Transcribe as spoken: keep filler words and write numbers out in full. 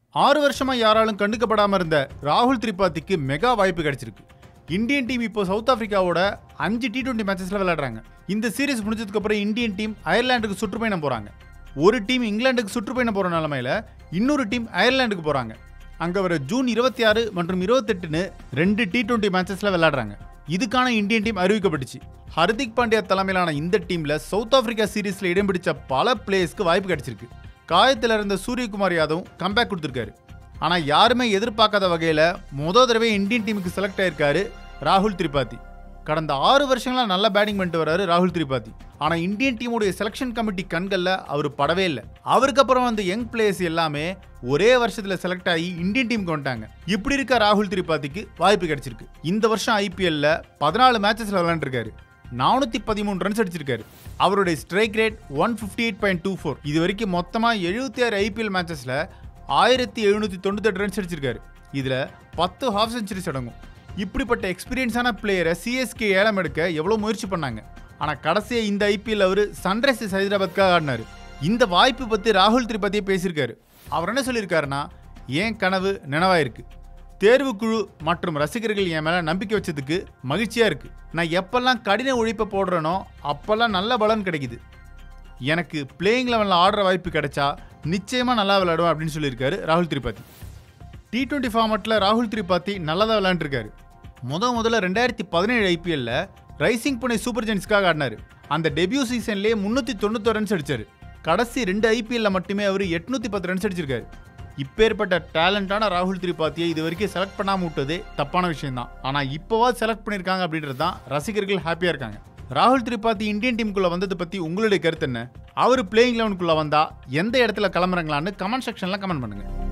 ஆறு வருஷமா யாராலும் கண்டுக்கப்படாம இருந்த ராகுல் திரிபாதிக்கு மெகா வாய்ப்பு கிடைச்சிருக்கு. இந்தியன் டீம் இப்போ சவுத் ஆப்பிரிக்காவோட அஞ்சு டி டுவெண்ட்டி மேட்சஸ்ல விளையாடுறாங்க. இந்த சீரிஸ் முடிஞ்சதுக்கு அப்புறம் இந்தியன் டீம் அயர்லாந்துக்கு சுற்றுப்பயணம் போறாங்க. ஒரு டீம் இங்கிலாந்துக்கு சுற்றுப்பயணம் போற நிலைமையில இன்னொரு டீம் அயர்லாந்துக்கு போறாங்க. அங்க வர ஜூன் இருபத்தி ஆறு மற்றும் இருபத்தெட்டுன்னு ரெண்டு டி டுவெண்ட்டி மேட்சஸ்ல விளையாடுறாங்க. இதுக்கான இந்தியன் டீம் அறிவிக்கப்பட்டுச்சு. ஹர்திக் பாண்டியா தலைமையிலான இந்த டீம்ல சவுத் ஆப்பிரிக்கா சீரீஸ்ல இடம் பிடிச்ச பல பிளேயர்ஸ்க்கு வாய்ப்பு கிடைச்சிருக்கு. காயத்தில் இருந்த 𝗧்குமார் யாதவ் கம்பேக் கொடுத்திருக்காரு. ஆனா யாருமே எதிர்பார்க்காத வகையில முதல் தடவை இந்தியன் டீமுக்கு செலக்ட் ஆயிருக்காரு ராகுல் திரிபாதி. கடந்த ஆறு வருஷங்களா நல்ல பேட்டிங் பண்ணிட்டு வராரு ராகுல் திரிபாதி. ஆனா இந்தியன் டீமுடைய செலக்ஷன் கமிட்டி கண்கள்ல அவர் படவே இல்லை. அவருக்கு அப்புறம் வந்து யங் பிளேயர்ஸ் எல்லாமே ஒரே வருஷத்துல செலக்ட் ஆகி இந்தியன் டீமுக்கு வந்துட்டாங்க. இப்படி இருக்க ராகுல் திரிபாதிக்கு வாய்ப்பு கிடைச்சிருக்கு. இந்த வருஷம் ஐபிஎல்ல பதினாலு மேட்சஸ்ல விளையாண்டுருக்காரு. நானூத்தி பதிமூணு ரன்ஸ் அடிச்சிருக்காரு. அவருடைய strike rate one fifty eight point two four. இது வரைக்கும் மொத்தமா எழுபத்தி ஆறு ஐபிஎல் மேட்சஸ்ல ஆயிரத்தி எழுநூத்தி தொண்ணூத்தி எட்டு ரன்ஸ் அடிச்சிருக்காரு. இதுல பத்து ஹாஃப் செஞ்சுரிஸ் அடங்கும். இப்படிப்பட்ட எக்ஸ்பீரியன்ஸான பிளேயரை சிஎஸ்கே ஏலம் எடுக்க எவ்வளவு முயற்சி பண்ணாங்க. ஆனா கடைசியா இந்த ஐபிஎல் அவரு சன்ரைசர்ஸ் ஹைதராபாத்காக ஆடினாரு. இந்த வாய்ப்பு பத்தி ராகுல் திரிபாதியே பேசியிருக்காரு. அவர் என்ன சொல்லியிருக்காருன்னா, ஏன் கனவு நினைவாயிருக்கு. தேர்வு குழு மற்றும் ரசிகர்கள் என் மேல நம்பிக்கை வச்சதுக்கு மகிழ்ச்சியா இருக்கு. நான் எப்பெல்லாம் கடின உழைப்பை போடுறேனோ அப்பெல்லாம் நல்ல பலன் கிடைக்குது. எனக்கு பிளேயிங் லெவலில் ஆடுற வாய்ப்பு கிடைச்சா நிச்சயமா நல்லா விளையாடுவேன் அப்படின்னு சொல்லியிருக்காரு ராகுல் திரிபாதி. டி டுவெண்ட்டி ஃபார்மேட்டில் ராகுல் திரிபாதி நல்லா தான் விளையாண்டுருக்காரு. முத முதல்ல ரெண்டாயிரத்தி பதினேழு ஐபிஎல்ல ரைசிங் புனே சூப்பர் ஜெயின்ஸ்க்காக ஆடினாரு. அந்த டெபியூ சீசன்லேயே முன்னூத்தி தொண்ணூத்தி ரன்ஸ் அடிச்சாரு. கடைசி ரெண்டு ஐபிஎல்ல மட்டுமே அவர் எட்நூத்தி பத்து ரன்ஸ் அடிச்சிருக்காரு. இப்பேற்பட்ட டேலண்டான ராகுல் திரிபாதியை இது வரைக்கும் செலக்ட் பண்ணாம விட்டதே தப்பான விஷயம் தான். ஆனா இப்போவா செலக்ட் பண்ணிருக்காங்க அப்படின்றது தான் ரசிகர்கள் ஹாப்பியா இருக்காங்க. ராகுல் திரிபாதி இந்தியன் டீமுக்குள்ள வந்தது பத்தி உங்களுடைய கருத்து என்ன? அவர் பிளேயிங் லெவனுக்குள்ள வந்தா எந்த இடத்துல கிளம்புறாங்களான்னு கமெண்ட் செக்ஷன்ல கமெண்ட் பண்ணுங்க.